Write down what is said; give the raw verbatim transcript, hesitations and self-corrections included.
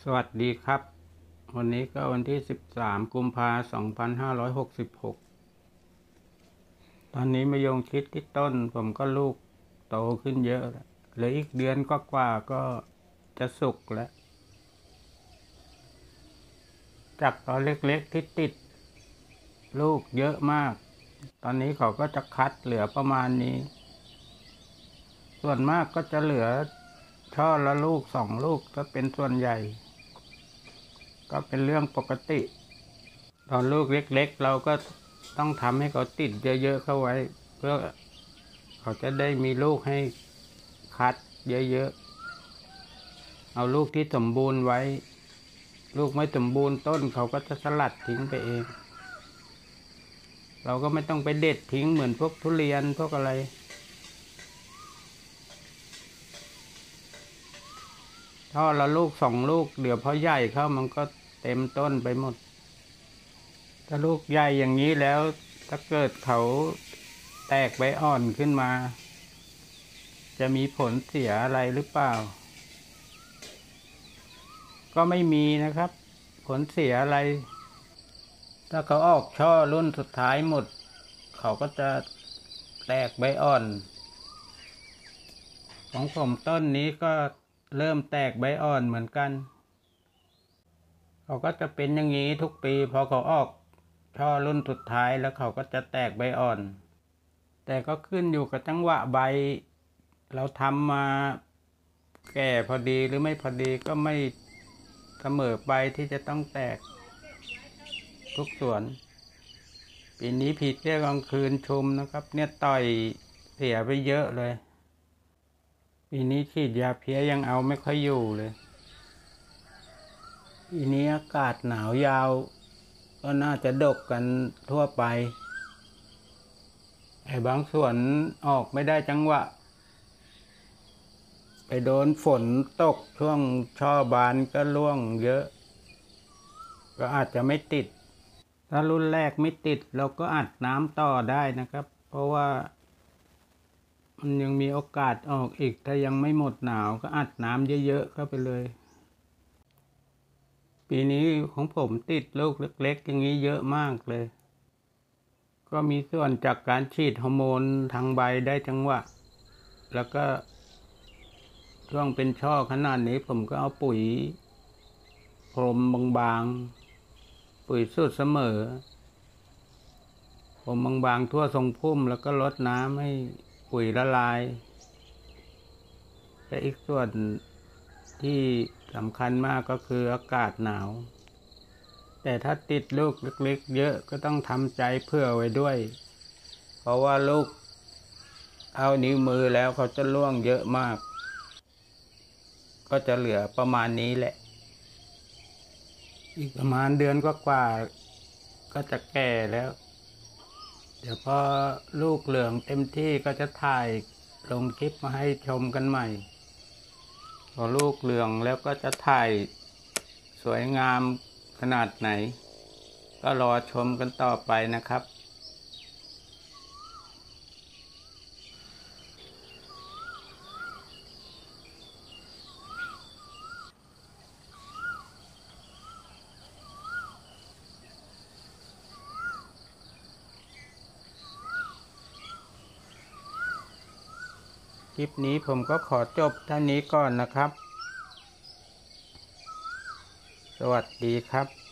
สวัสดีครับวันนี้ก็วันที่สิบสามกุมภาพันธ์สองพันห้าร้อยหกสิบหกตอนนี้มะยงชิดที่ต้นผมก็ลูกโตขึ้นเยอะแล้วเหลืออีกเดือนก็กว่าก็จะสุกแล้วจากตอนเล็กๆที่ติดลูกเยอะมากตอนนี้เขาก็จะคัดเหลือประมาณนี้ส่วนมากก็จะเหลือช่อละลูกสองลูกก็เป็นส่วนใหญ่ก็เป็นเรื่องปกติตอนลูกเล็กๆเราก็ต้องทำให้เขาติดเยอะๆเข้าไว้เพื่อเขาจะได้มีลูกให้คัดเยอะๆเอาลูกที่สมบูรณ์ไว้ลูกไม่สมบูรณ์ต้นเขาก็จะสลัดทิ้งไปเองเราก็ไม่ต้องไปเด็ดทิ้งเหมือนพวกทุเรียนพวกอะไรถ้าละลูกสองลูกเดี๋ยวพอใหญ่เข้ามันก็เต็มต้นไปหมดถ้าลูกใหญ่อย่างนี้แล้วถ้าเกิดเขาแตกใบอ่อนขึ้นมาจะมีผลเสียอะไรหรือเปล่าก็ไม่มีนะครับผลเสียอะไรถ้าเขาออกช่อรุ่นสุดท้ายหมดเขาก็จะแตกใบอ่อนของผมต้นนี้ก็เริ่มแตกใบอ่อนเหมือนกันเขาก็จะเป็นอย่างนี้ทุกปีพอเขาออกช่อรุ่นสุดท้ายแล้วเขาก็จะแตกใบอ่อนแต่ก็ขึ้นอยู่กับจังหวะใบเราทำมาแก่พอดีหรือไม่พอดีก็ไม่เสมอไปที่จะต้องแตกทุกสวนปีนี้ผีเสื้อกลางคืนชุมนะครับเนี่ยต่อยเสียไปเยอะเลยปีนี้ฉีดยาเพี้ยยังเอาไม่ค่อยอยู่เลยปีนี้อากาศหนาวยาวก็น่าจะดกกันทั่วไปไอ้บางส่วนออกไม่ได้จังหวะไปโดนฝนตกช่วงช่อบานก็ร่วงเยอะก็อาจจะไม่ติดถ้ารุ่นแรกไม่ติดเราก็อัดน้ำต่อได้นะครับเพราะว่ามันยังมีโอกาสออกอีกถ้ายังไม่หมดหนาวก็อัดน้ำเยอะๆเข้าไปเลยปีนี้ของผมติดลูกเล็กๆอย่างนี้เยอะมากเลยก็มีส่วนจากการฉีดฮอร์โมนทางใบได้จังหวะแล้วก็ช่วงเป็นช่อขนาดนี้ผมก็เอาปุ๋ยพรมบางๆปุ๋ยสูตรเสมอผมบางๆทั่วทรงพุ่มแล้วก็ลดน้ำให้ปุ๋ยละลายแต่อีกส่วนที่สำคัญมากก็คืออากาศหนาวแต่ถ้าติดลูกเล็กๆเยอะก็ต้องทำใจเผื่อไว้ด้วยเพราะว่าลูกเอานิ้วมือแล้วเขาจะร่วงเยอะมากก็จะเหลือประมาณนี้แหละอีกประมาณเดือนกว่าๆก็จะแก่แล้วเดี๋ยวพอลูกเหลืองเต็มที่ก็จะถ่ายลงคลิปมาให้ชมกันใหม่พอลูกเหลืองแล้วก็จะถ่ายสวยงามขนาดไหนก็รอชมกันต่อไปนะครับคลิปนี้ผมก็ขอจบเท่านี้ก่อนนะครับสวัสดีครับ